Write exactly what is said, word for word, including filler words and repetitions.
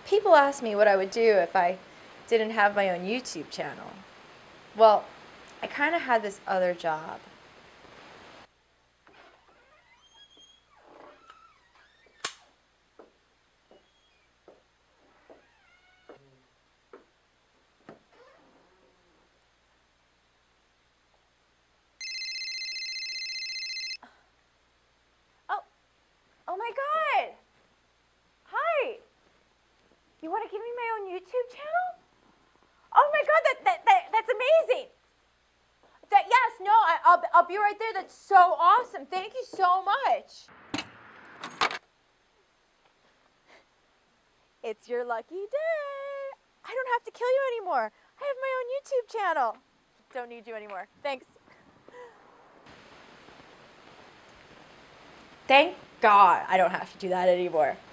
People ask me what I would do if I didn't have my own YouTube channel. Well, I kind of had this other job. Oh, oh my God. Hi. You want to give me my own YouTube channel? Oh my God, that, that, that, that's amazing. That, yes, no, I, I'll, I'll be right there. That's so awesome. Thank you so much. It's your lucky day. I don't have to kill you anymore. I have my own YouTube channel. Don't need you anymore. Thanks. Thank God I don't have to do that anymore.